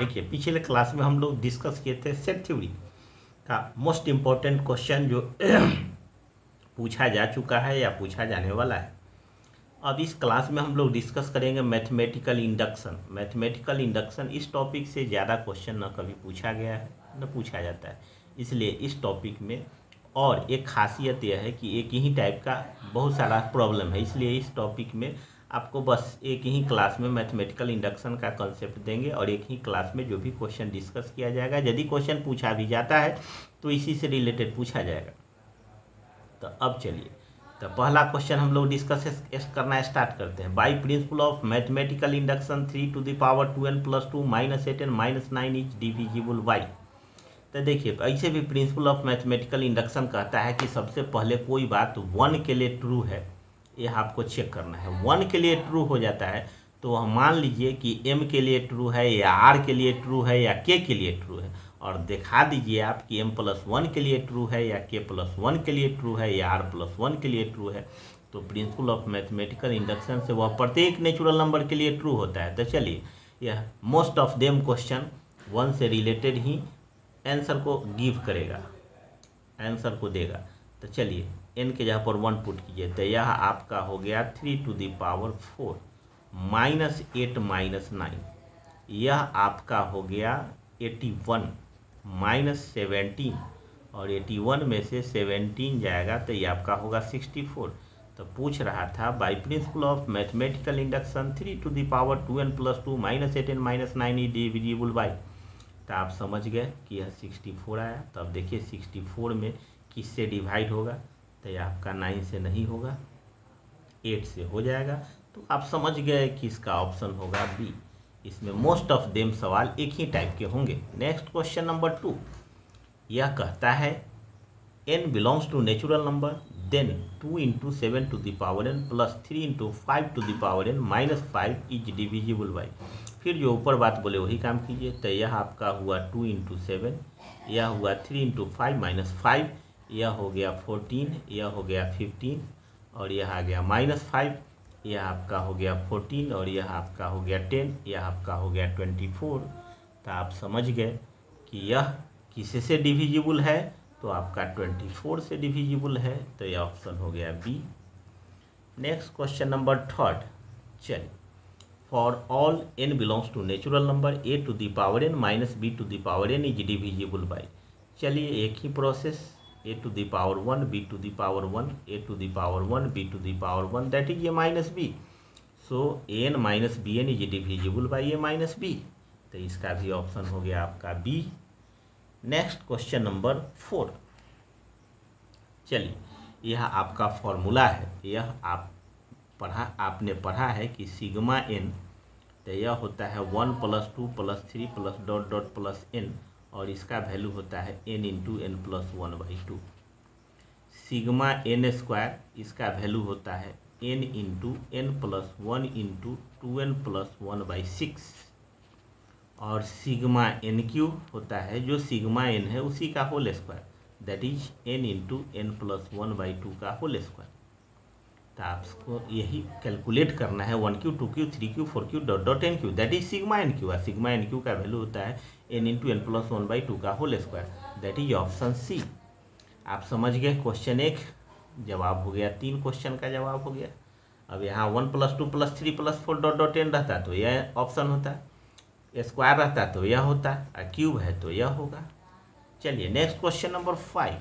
देखिए पिछले क्लास में हम लोग डिस्कस किए थे सेट थ्योरी का मोस्ट इम्पोर्टेंट क्वेश्चन जो पूछा जा चुका है या पूछा जाने वाला है। अब इस क्लास में हम लोग डिस्कस करेंगे मैथमेटिकल इंडक्शन। मैथमेटिकल इंडक्शन इस टॉपिक से ज़्यादा क्वेश्चन न कभी पूछा गया है न पूछा जाता है, इसलिए इस टॉपिक में और एक खासियत यह है कि एक ही टाइप का बहुत सारा प्रॉब्लम है, इसलिए इस टॉपिक में आपको बस एक ही क्लास में मैथमेटिकल इंडक्शन का कंसेप्ट देंगे और एक ही क्लास में जो भी क्वेश्चन डिस्कस किया जाएगा, यदि क्वेश्चन पूछा भी जाता है तो इसी से रिलेटेड पूछा जाएगा। तो अब चलिए, तो पहला क्वेश्चन हम लोग डिस्कस करना स्टार्ट करते हैं। By principle of mathematical induction 3 to the power 2n + 2 - 8n - 9 is divisible by. तो देखिए ऐसे भी प्रिंसिपल ऑफ मैथमेटिकल इंडक्शन कहता है कि सबसे पहले कोई बात 1 के लिए ट्रू है, यह आपको चेक करना है। 1 के लिए ट्रू हो जाता है तो वह मान लीजिए कि m के लिए ट्रू है या r के लिए ट्रू है या k के लिए ट्रू है, और दिखा दीजिए आप कि m+1 के लिए ट्रू है या k+1 के लिए ट्रू है या r+1 के लिए ट्रू है। तो प्रिंसिपल ऑफ मैथमेटिकल इंडक्शन से वह प्रत्येक नेचुरल नंबर के लिए ट्रू होता है। तो चलिए, यह मोस्ट ऑफ देम क्वेश्चन 1 से रिलेटेड ही आंसर को गिव करेगा, आंसर को देगा। तो चलिए n के जगह पर 1 पुट कीजिए, तो यह आपका हो गया 3 to the power 4 - 8 - 9, यह आपका हो गया 81 - 17, और 81 में से 17 जाएगा तो ये आपका होगा 64। तो पूछ रहा था by principle of mathematical induction 3 to the power 2n + 2 - 8n - 9 is divisible by. तो आप समझ गए कि यह 64 आया। तो अब देखिए 64 में किससे डिवाइड होगा, तो यह आपका 9 से नहीं होगा, 8 से हो जाएगा। तो आप समझ गए कि इसका ऑप्शन होगा बी। इसमें मोस्ट ऑफ देम सवाल एक ही टाइप के होंगे। नेक्स्ट क्वेश्चन नंबर 2, यह कहता है n belongs to natural number, then 2 × 7 to the power n + 3 × 5 to the power n - 5 is divisible by. फिर जो ऊपर बात बोले वही काम कीजिए। तो यह आपका हुआ 2 × 7, यह हुआ 3 × 5 - 5, यह हो गया 14, यह हो गया 15, और यह आ गया -5, यह आपका हो गया 14, और यह आपका हो गया 10, यह आपका हो गया 24। तो आप समझ गए कि यह किससे डिविजिबल है, तो आपका 24 से डिविजिबल है। तो यह ऑप्शन हो गया बी। नेक्स्ट क्वेश्चन नंबर 3, चलिए, for all n belongs to natural number a to the power n - b to the power n is divisible by. चलिए एक ही process, a to the power 1 b to the power 1 a to the power 1 b to the power 1 that is a - b। So an - bn is divisible by a - b। तो इसका भी option हो गया आपका B. Next question number 4, चलिए, यह आपका formula है, यह आपने पढ़ा है कि सिग्मा n, तो यह होता है 1 + 2 + 3 +... n, और इसका वैल्यू होता है n × n + 1/2। सिग्मा n², इसका वैल्यू होता है n × n + 1 × 2n + 1/6, और सिग्मा nq होता है जो सिग्मा n है उसी का whole square, that is n × n + 1/2 का होल स्क्वायर। तो आपको यही कैलकुलेट करना है 1q 2q 3q 4q ... nq, that is sigma nq, और सिग्मा nq का वैल्यू होता है n × n + 1/2 का whole square, that is option C. आप समझ गए क्वेश्चन 1 जवाब हो गया, 3 क्वेश्चन का जवाब हो गया। अब यहाँ 1 + 2 + 3 + 4 ... n रहता तो यह ऑप्शन होता, स्क्वायर रहता तो यह होता, और क्यूब है तो यह होगा। चलिए नेक्स्ट क्वेश्चन नंबर 5।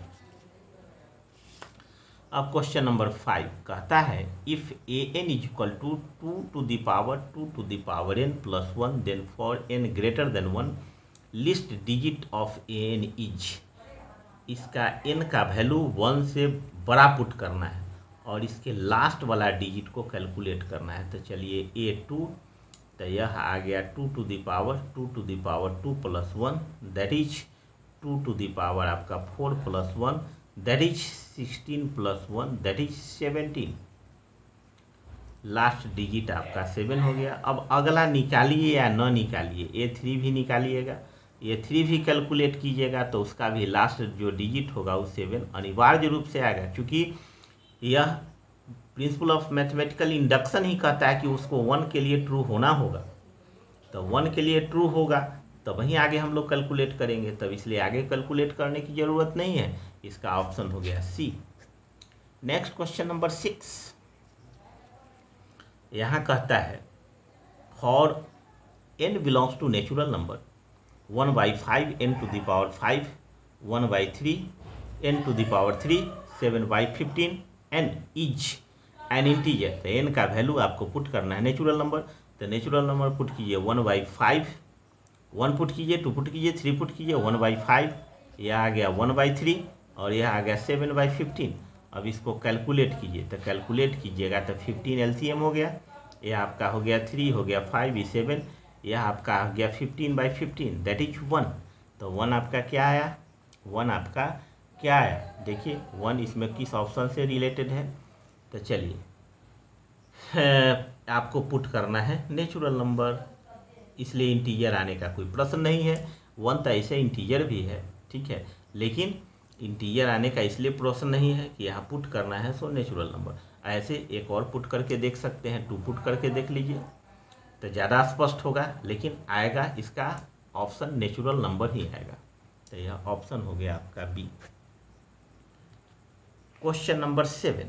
अब क्वेश्चन नंबर 5 कहता है if an = 2 to the power 2 to the power n + 1, then for n greater than 1 least digit of an is. इसका n का वैल्यू 1 से बड़ा पुट करना है और इसके लास्ट वाला डिजिट को कैलकुलेट करना है। तो चलिए a2, तो यह आ गया 2 to the power 2 to the power 2 + 1, that is 2 to the power आपका 4 + 1, that is 16 + 1, that is 17। Last digit आपका 7 हो गया। अब अगला निकालिए या न निकालिए, a3 भी निकालिएगा, a3 भी कैलकुलेट कीजिएगा, तो उसका भी लास्ट जो डिजिट होगा वो 7 अनिवार्य रूप से आएगा, क्योंकि यह प्रिंसिपल ऑफ मैथमेटिकल इंडक्शन ही कहता है कि उसको 1 के लिए ट्रू होना होगा। तो 1 के लिए ट्रू होगा तब वहीं आगे हम लोग कैलकुलेट करेंगे, तब इसलिए आगे कैलकुलेट करने की ज़रूरत नहीं है। इसका ऑप्शन हो गया सी। नेक्स्ट क्वेश्चन नंबर 6, यहाँ कहता है for n belongs to natural number 1/5 n to the power 5, 1/3 n to the power 3, 7/15 n is an integer. तो n का वैल्यू आपको पुट करना है नेचुरल नंबर, तो नेचुरल नंबर पुट कीजिए 1/5, 1 पुट कीजिए, 2 पुट कीजिए, 3 पुट कीजिए, 1/5, यह आ गया 1/3 और यह आ गया 7/15। अब इसको कैलकुलेट कीजिए, तो कैलकुलेट कीजिएगा तो 15 एलसीएम हो गया, यह आपका हो गया 3, हो गया 5, 7, यह आपका आ गया 15/15 दैट इज 1। तो 1 आपका क्या आया, 1 आपका क्या आया, देखिए 1 इसमें किस ऑप्शन से रिलेटेड है। तो चलिए आपको पुट करना है नेचुरल नंबर, इसलिए इंटीजर आने का कोई प्रश्न नहीं है। 1 तो ऐसे इंटीजर भी है, ठीक है, लेकिन इंटीजर आने का इसलिए प्रश्न नहीं है कि यहाँ पुट करना है सो नेचुरल नंबर। ऐसे एक और पुट करके देख सकते हैं, 2 पुट करके देख लीजिए तो ज़्यादा स्पष्ट होगा, लेकिन आएगा इसका ऑप्शन नेचुरल नंबर ही आएगा। तो यह ऑप्शन हो गया आपका B. Question number 7,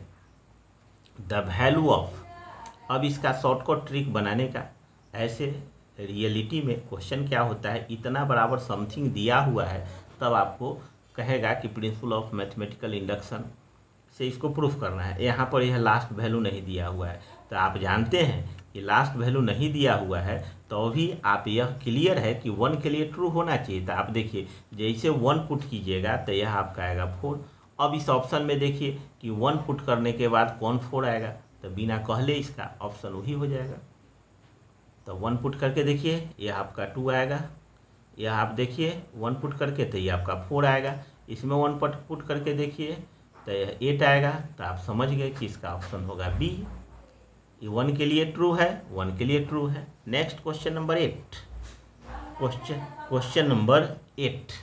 the value of. अब इसका शॉर्टकट ट्रिक बनाने का, ऐसे रियलिटी में क्वेश्चन क्या होता है, इतना बराबर समथिंग दिया हुआ है तब आपको कहेगा कि प्रिंसिपल ऑफ मैथमेटिकल इंडक्शन से इसको प्रूफ करना है। यहाँ पर यह लास्ट वैल्यू नहीं दिया हुआ है, तो आप जानते हैं कि लास्ट वैल्यू नहीं दिया हुआ है तो भी आप यह क्लियर है कि 1 के लिए ट्रू होना चाहिए। तो आप देखिए जैसे 1 पुट कीजिएगा तो यह आपका आएगा 4। अब इस ऑप्शन में देखिए कि 1 पुट करने के बाद कौन 4 आएगा, तो बिना कहले इसका ऑप्शन वही हो जाएगा। तो 1 पुट करके देखिए यह आपका 2 आएगा, यह आप देखिए 1 पुट करके तो ये आपका 4 आएगा, इसमें 1 पुट करके देखिए तो यह 8 आएगा। तो आप समझ गए कि इसका ऑप्शन होगा बी। ये 1 के लिए ट्रू है, 1 के लिए ट्रू है। Next question number 8, question number 8।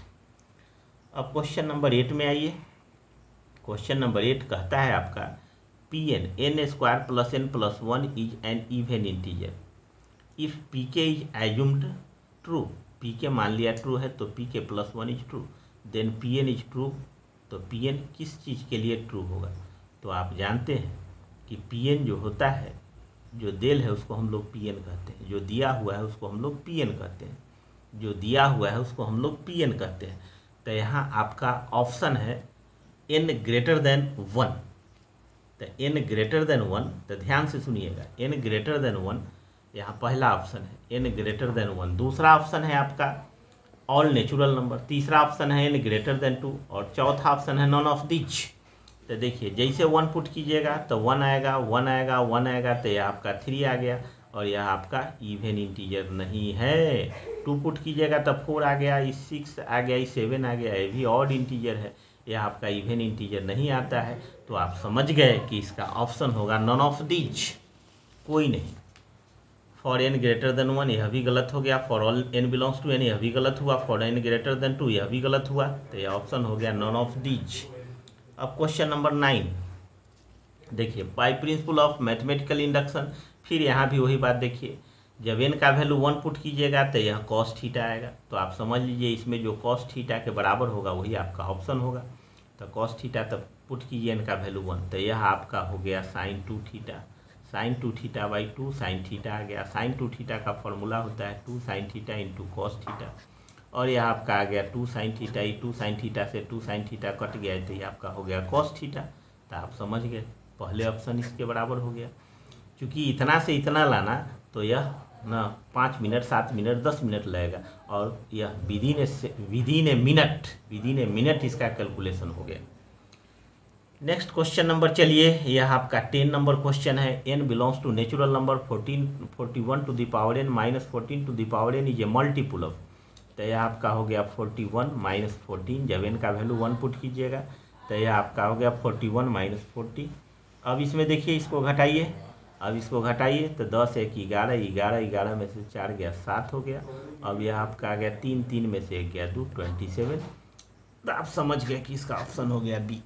अब क्वेश्चन नंबर 8 में आइए। क्वेश्चन नंबर 8 कहता है आपका Pn n² + n + 1 is an even integer if Pk is assumed true. Pk मान लिया ट्रू है तो Pk + 1 is true, then Pn is true. तो Pn किस चीज़ के लिए ट्रू होगा, तो आप जानते हैं कि Pn जो होता है, जो देल है उसको हम लोग Pn कहते हैं, जो दिया हुआ है उसको हम लोग Pn कहते हैं, जो दिया हुआ है उसको हम लोग Pn कहते हैं। तो यहाँ आपका ऑप्शन है n ग्रेटर देन 1। तो n ग्रेटर देन 1, तो ध्यान से सुनिएगा, n ग्रेटर देन 1 यहाँ पहला ऑप्शन है, n ग्रेटर देन 1। दूसरा ऑप्शन है आपका ऑल नेचुरल नंबर, तीसरा ऑप्शन है n ग्रेटर देन 2 और चौथा ऑप्शन है नॉन ऑफ दिच। तो देखिए जैसे 1 पुट कीजिएगा तो 1 आएगा, 1 आएगा, 1 आएगा, तो यह आपका 3 आ गया और यह आपका इवन इंटीजर नहीं है। 2 पुट कीजिएगा तो 4 आ गया, 6 आ गया, 7 आ गया, ये भी ऑड इंटीजर है, यह आपका इवन इंटीजर नहीं आता है। तो आप समझ गए कि इसका ऑप्शन होगा नॉन ऑफ दिच, कोई नहीं। फॉर n ग्रेटर देन 1 यह भी गलत हो गया, for all n belongs to n यह भी गलत हुआ, फॉर n ग्रेटर देन 2 यह भी गलत हुआ, तो यह ऑप्शन हो गया नॉन ऑफ दीज। अब क्वेश्चन नंबर 9 देखिए, by principle of mathematical induction, फिर यहाँ भी वही बात देखिए, जब n का वैल्यू 1 पुट कीजिएगा तो यह कॉस थीटा आएगा। तो आप समझ लीजिए इसमें जो कॉस थीटा के बराबर होगा वही आपका ऑप्शन होगा। तो कॉस थीटा तब पुट कीजिए n का वैल्यू 1, तो यह आपका हो गया sine 2 theta, sine 2 theta by 2 sine theta आ गया। साइन 2 थीटा का फॉर्मूला होता है 2 sine theta into cos theta, और यह आपका आ गया 2 साइन थीटा। 2 साइन थीटा से 2 साइन थीटा कट गया तो ये आपका हो गया कॉस थीटा। तो आप समझ गए पहले ऑप्शन इसके बराबर हो गया। क्योंकि इतना से इतना लाना तो यह ना 5 मिनट, 7 मिनट, 10 मिनट लगेगा, और यह विदिन ए मिनट इसका कैलकुलेशन हो गया। नेक्स्ट क्वेश्चन नंबर, चलिए यह आपका 10 नंबर क्वेश्चन है। n belongs to natural number 41 to the power n minus 14 to the power n is a multiple of. तो यह आपका हो गया 41 माइनस 14, जब n का वैल्यू 1 पुट कीजिएगा तो यह आपका हो गया 41 माइनस 40। अब इसमें देखिए इसको घटाइए, अब इसको घटाइए तो 10 1 11, 11 में से 4 गया 7 हो गया। अब यह आपका आ गया 3, 3 में से 1 गया 2, 27। तो आप समझ गए कि इसका ऑप्शन हो गया बी।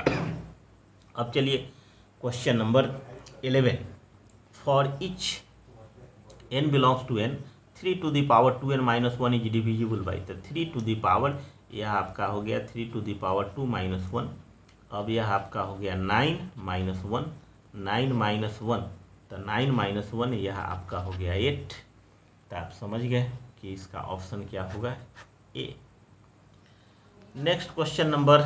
अब चलिए question number 11, for each n belongs to n 3 to the power 2n minus 1 is divisible by, तो 3 टू द पावर यह आपका हो गया 3 टू द पावर 2 माइनस 1। अब यह आपका हो गया 9 माइनस 1, 9 माइनस 1, तो 9 माइनस 1 यह आपका हो गया 8। तो आप समझ गए कि इसका ऑप्शन क्या होगा, A. Next question number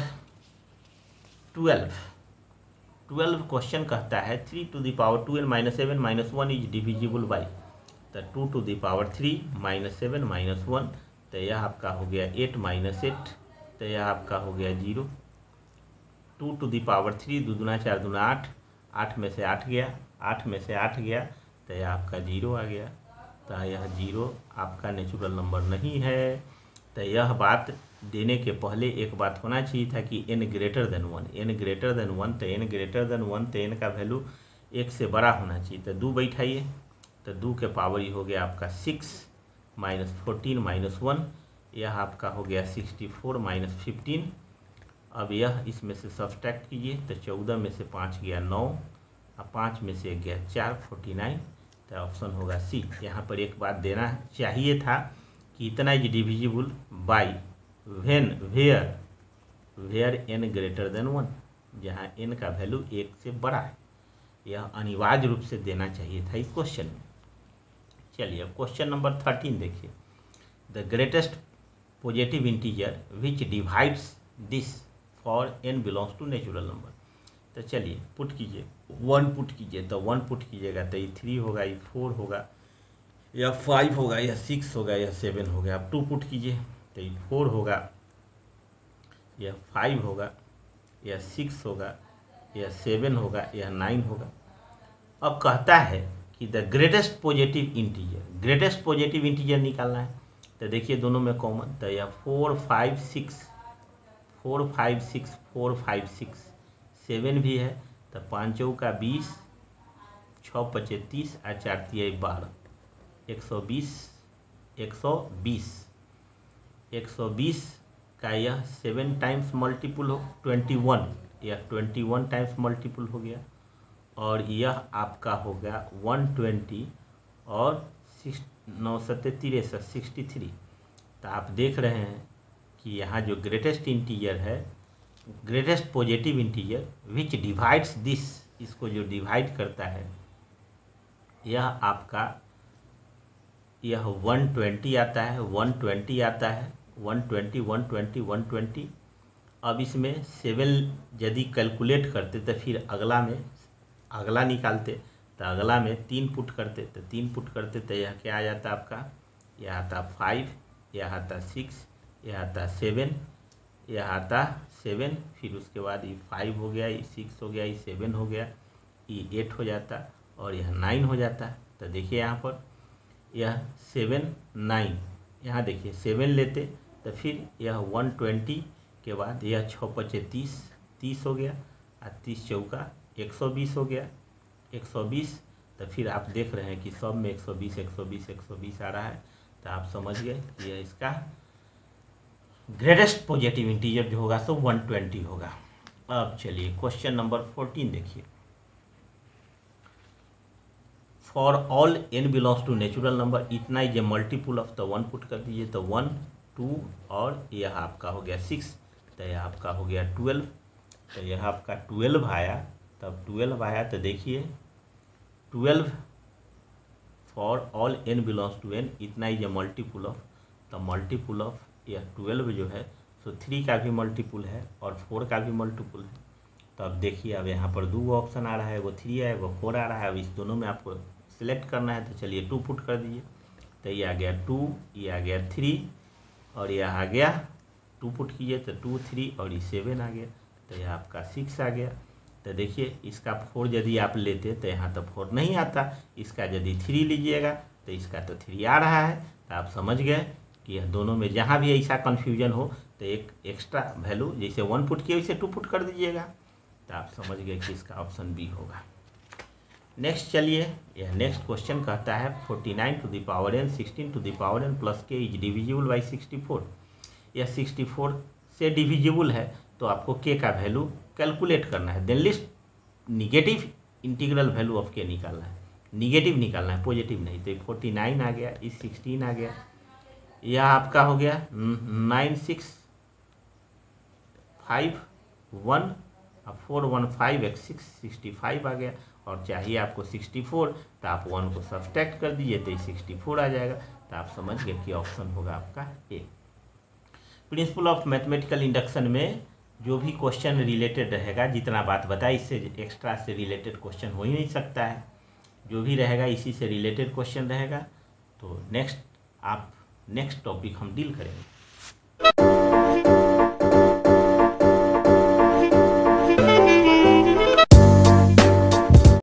12 question कहता है 3 to the power 2n minus 7 minus 1 is divisible by, तो 2 to the power 3 minus 7 minus 1, तो यह आपका हो गया 8 माइनस 8, तो यह आपका हो गया 0। 2 टू द पावर 3 2 दूना 4 दूना 8, 8 में से 8 गया, 8 में से 8 गया, तो यह आपका 0 आ गया। तो यह 0 आपका नेचुरल नंबर नहीं है। तो यह बात देने के पहले एक बात होना चाहिए था कि n greater than 1, n greater than 1, तो n ग्रेटर देन 1, तो n का वैल्यू 1 से बड़ा होना चाहिए। तो 2 बैठाइए, तो 2 के पावर ही हो गया आपका 6 माइनस 14 माइनस 1, यह आपका हो गया 64 माइनस 15। अब यह इसमें से सब्सट्रैक्ट कीजिए, तो 14 में से 5 गया 9, अब 5 में से 1 गया 4, 49। तो ऑप्शन होगा सी। यहाँ पर एक बात देना चाहिए था कि इतना is divisible by when where n greater than 1, जहाँ n का वैल्यू 1 से बड़ा है। यह अनिवार्य रूप से देना चाहिए था इस क्वेश्चन में। चलिए अब क्वेश्चन नंबर 13 देखिए। The greatest positive integer which divides this for n belongs to natural number. तो चलिए पुट कीजिए, 1 पुट कीजिए, तो 1 पुट कीजिएगा तो ये 3 होगा, ये 4 होगा, या 5 होगा, या 6 होगा, या 7 होगा। अब 2 पुट कीजिए तो ये 4 होगा, यह 5 होगा, यह 6 होगा, यह 7 होगा, यह 9 होगा। अब कहता है कि the greatest positive integer, greatest positive integer निकालना है। तो देखिए दोनों में कॉमन, तो यह 4 5 6, 4 5 6, 4 5 6, 7 भी है, तो 5 चौका 20, 6 पचे 30, और 4 तिया 12, 120, 120 का यह 7 टाइम्स मल्टीपल हो 21, यह 21 टाइम्स मल्टीपल हो गया, और यह आपका हो गया 120 और 9 7 63, 63। तो आप देख रहे हैं कि यहाँ जो ग्रेटेस्ट इंटीजर है, greatest positive integer which divides this, इसको जो डिवाइड करता है, यह आपका यह 120 आता है, 120 आता है, 120 120 120। अब इसमें 7 यदि कैलकुलेट करते तो फिर अगला निकालते, तो अगला में 3 पुट करते, तो 3 पुट करते तो यह क्या आ जाता आपका, यह आता 5, यह आता 6, यह आता 7, यह आता 7, फिर उसके बाद ये 5 हो गया, ये 6 हो गया, ये 7 हो गया, ये 8 हो जाता, और यह 9 हो जाता। तो देखिए यहाँ पर यह 7 9, यहाँ देखिए 7 लेते तो फिर यह 120 के बाद यह 6 पचे 30, 30 हो गया, और 30 चौका 120 हो गया, 120। तो फिर आप देख रहे हैं कि सब में 120 120 120 आ रहा है। तो आप समझ गए यह इसका ग्रेटेस्ट पॉजिटिव इंटीजर जो होगा सो 120 होगा। अब चलिए क्वेश्चन नंबर 14 देखिए। For all n belongs to natural number, इतना इज ए मल्टीपल ऑफ, तो 1 पुट कर दीजिए, तो 1 2 और यह आपका हो गया 6, तो यह आपका हो गया 12, तो यह आपका 12 आया। तब 12 आया तो देखिए 12 for all n belongs to n, इतना इज ए मल्टीपल ऑफ, तो मल्टीपल ऑफ यह 12 जो है सो 3 का भी मल्टीपल है और 4 का भी मल्टीपल है। तो अब देखिए अब यहाँ पर 2 ऑप्शन आ रहा है, वो 3 है, वो 4 आ रहा है। अब इस दोनों में आपको सिलेक्ट करना है, तो चलिए 2 पुट कर दीजिए, तो ये आ गया 2, ये आ गया 3, और यह आ गया 2 पुट कीजिए तो 2 3, और ये 7 आ गया, तो यह आपका 6 आ गया। तो देखिए इसका 4 यदि आप लेते तो यहाँ तो 4 नहीं आता, इसका यदि 3 लीजिएगा तो इसका तो 3 आ रहा है। तो आप समझ गए कि यह दोनों में जहाँ भी ऐसा कन्फ्यूजन हो तो एक एक्स्ट्रा वैल्यू, जैसे 1 पुट किए वैसे 2 पुट कर दीजिएगा। तो आप समझ गए कि इसका ऑप्शन बी होगा। नेक्स्ट चलिए, यह नेक्स्ट क्वेश्चन कहता है 49 to the power n 16 to the power n plus k is divisible by 64। यह 64 से डिविजिबल है, तो आपको k का वैल्यू कैलकुलेट करना है, then least negative integral value of k निकालना है। निगेटिव निकालना है, पॉजिटिव नहीं। तो 49 आ गया, इस 16 आ गया, यह आपका हो गया 9651 अब 415 x 6 65 आ गया, और चाहिए आपको 64, तो आप 1 को सब्सट्रैक्ट कर दीजिए तो 64 आ जाएगा। तो आप समझ गए कि ऑप्शन होगा आपका A. Principle of mathematical induction में जो भी क्वेश्चन रिलेटेड रहेगा, जितना बात बताया इससे एक्स्ट्रा से रिलेटेड क्वेश्चन हो ही नहीं सकता है, जो भी रहेगा इसी से रिलेटेड क्वेश्चन रहेगा। तो नेक्स्ट टॉपिक हम डील करेंगे।